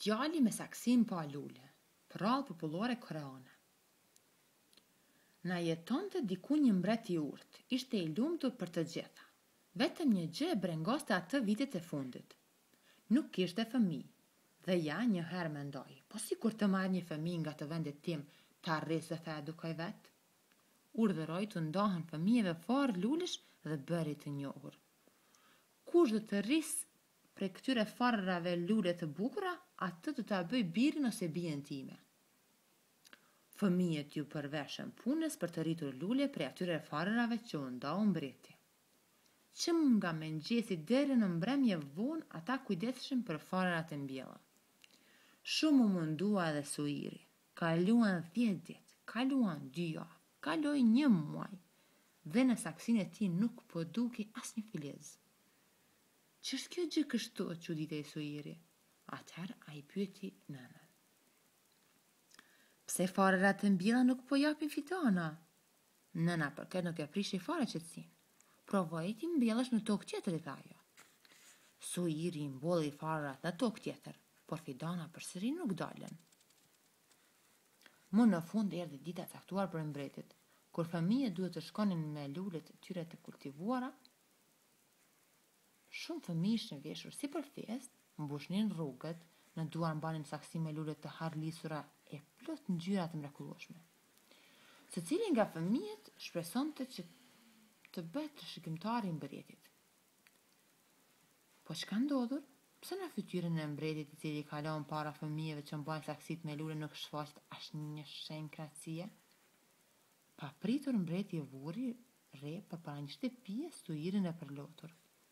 Djali me saksin pa lule, prallë popullore koreane. Na jetonte diku një mbret i urtë, ishte i lumtur për të gjitha. Vetëm një gjë e brengoste atë vitet e fundit. Nuk kishte fëmijë. Dhe ja, një herë mendoi, po si kur të marrë një fëmijë nga të vendit tim, të arris dhe të edukoj vetë? Urdhëroi të ndohen fëmijëve fort lulesh dhe bëri të njohur. Kush do të rrisë prej këtyre farrave lule të bukura, atë do ta bëj birin ose bien time. Fëmijët ju përveshën punës për të rritur lule prej atyre farrave që u ndau mbreti. Që nga mëngjesi deri në mbrëmje vonë, ata kujdeseshin për farrat e mbjella. Shumë u mundua edhe Suiri. Kaluan 10 ditë, kaluan 2 javë, kaloi 1 muaj, dhe në saksinë e tij nuk po duki asnjë filiz. Ç'është kjo gjë kështu, çuditej Suiri. Atëherë ai pyeti nënën. Pse farrat e mbjella nuk po japin fitana? Nëna për këtë nuk e prishi fare qetësinë. Provoj ti mbjellësh në tokë tjetër, i tha ajo. Suiri mbolli farrat në tokë tjetër, por fitana përsëri nuk dalën. Më në fund erdhi dita e caktuar për mbretit, kur fëmijët duhet të shkonin me lulet e tyre të kultivuara. Shumë fëmijë ishin veshur si për festë, mbushnin rrugët, në duar mbanin saksi me lule të harrlisura e plot ngjyra të mrekullueshme. Secili nga fëmijët shpresonte që të bëhet trashëgimtar i mbretit. Po çka ndodhur? Pse në fytyrën e mbretit, i cili kalon para fëmijëve që mbajnë saksit me lule, nuk shfaqet asnjë shenjë krahasie? Pa pritur mbreti e vuri re përpara një shtëpie Suirin e përlotur.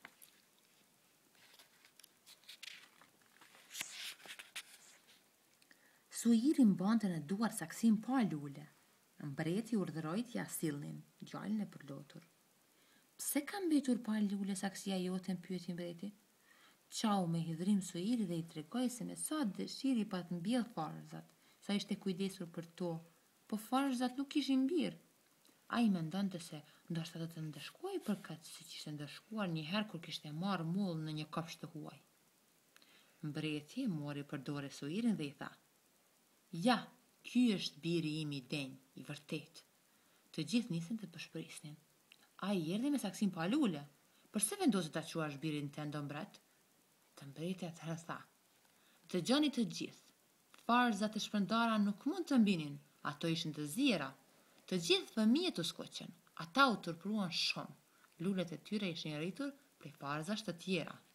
Suiri mbante në duar saksin pa lule. Mbreti urdhëroi t'ia sillnin djalin e përlotur. Pse ka mbetur pa lule saksia jote? Pyeti mbreti. Qau me hidhrim Suiri dhe i tregoi se me sa dëshiri pa të mbjell farzat, sa ishte kujdesur për to, po farzat nuk ishin mbirë. Ai mendonte se ndoshta do të ndëshkuaj për këtë, siç ishte ndëshkuar një herë kur kishte marrë mull në një kopsht të huaj. Mbreti e mori për dorë Suirin dhe i tha: Ja, ky është biri im i denj, i vërtet. Të gjithë nisën të përshpërisnin. Ai erdhi me saksin pa lule. Përse vendose ta quash birin tënd, o mbret? Të mbreti atëherë tha: Dëgjoni të gjithë. Farzat e shpërndara nuk mund të mbinin, ato ishin të zjera. Të gjithë fëmijët u skoqën. Ata u turpruan shumë. Lulet e tyre ishin rritur prej farzash të tjera.